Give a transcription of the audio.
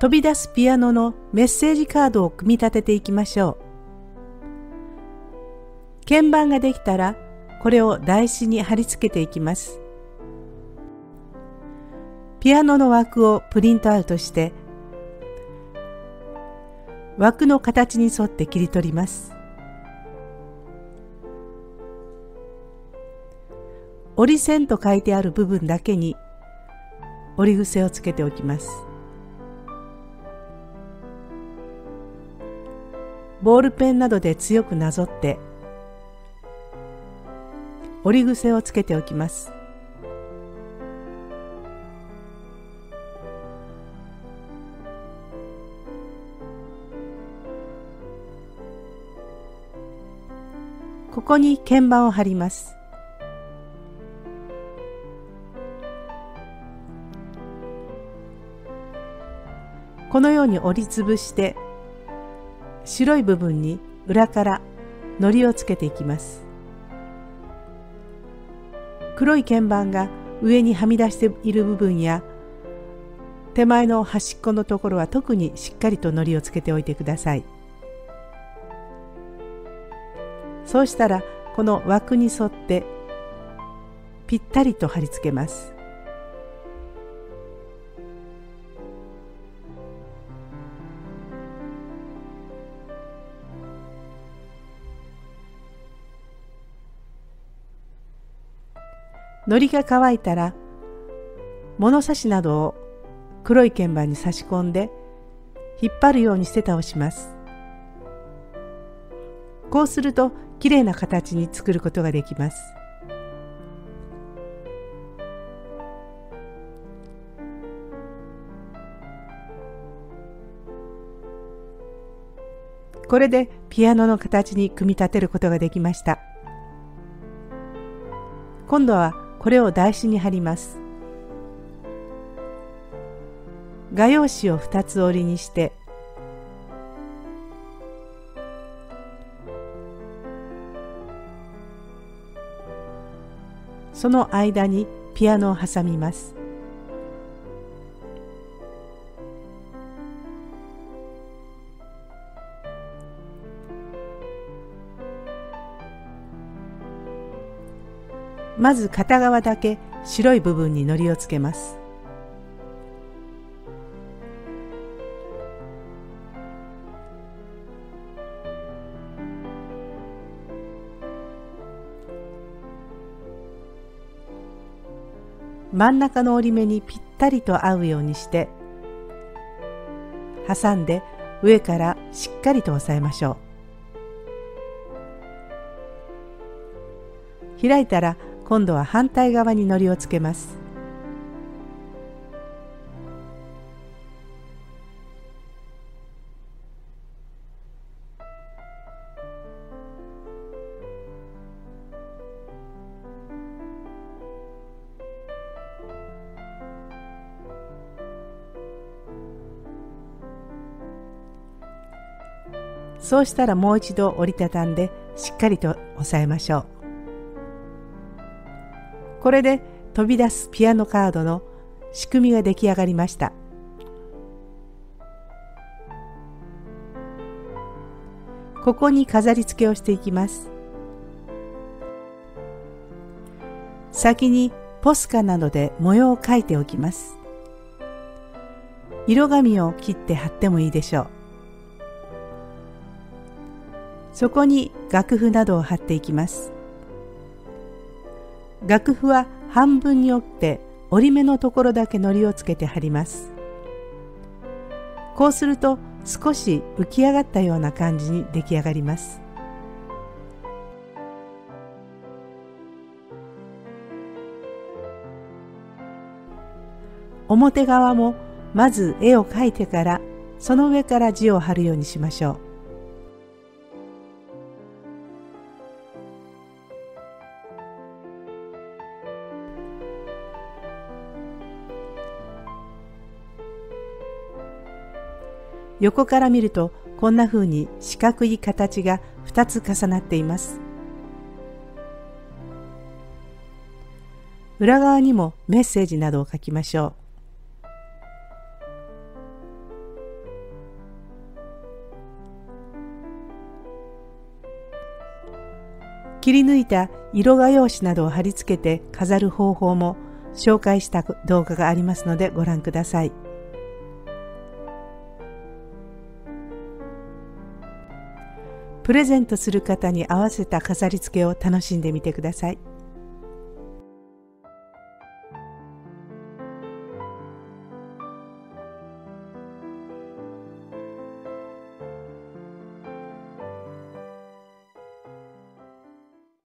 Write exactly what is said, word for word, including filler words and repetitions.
飛び出すピアノのメッセージカードを組み立てていきましょう。鍵盤ができたら、これを台紙に貼り付けていきます。ピアノの枠をプリントアウトして、枠の形に沿って切り取ります。折り線と書いてある部分だけに折り癖をつけておきます。ボールペンなどで強くなぞって折り癖をつけておきます。ここに鍵盤を貼ります。このように折りつぶして白い部分に裏から糊をつけていきます。黒い鍵盤が上にはみ出している部分や手前の端っこのところは特にしっかりと糊をつけておいてください。そうしたらこの枠に沿ってぴったりと貼り付けます。糊が乾いたら物差しなどを黒い鍵盤に差し込んで引っ張るようにして倒します。こうするときれいな形に作ることができます。これでピアノの形に組み立てることができました。今度はこれを台紙に貼ります。画用紙をふたつ折りにしてその間にピアノを挟みます。まず片側だけ白い部分に糊をつけます。真ん中の折り目にぴったりと合うようにして挟んで上からしっかりと押さえましょう。開いたら今度は反対側に糊をつけます。そうしたらもう一度折りたたんでしっかりと押さえましょう。これで飛び出すピアノカードの仕組みが出来上がりました。ここに飾り付けをしていきます。先にポスカなどで模様を描いておきます。色紙を切って貼ってもいいでしょう。そこに楽譜などを貼っていきます。楽譜は半分に折って折り目のところだけ糊をつけて貼ります。こうすると少し浮き上がったような感じに出来上がります。表側もまず絵を描いてからその上から字を貼るようにしましょう。横から見るとこんな風に四角い形がふたつ重なっています。裏側にもメッセージなどを書きましょう。 切り抜いた色画用紙などを貼り付けて飾る方法も紹介した動画がありますのでご覧ください。プレゼントする方に合わせた飾り付けを楽しんでみてください。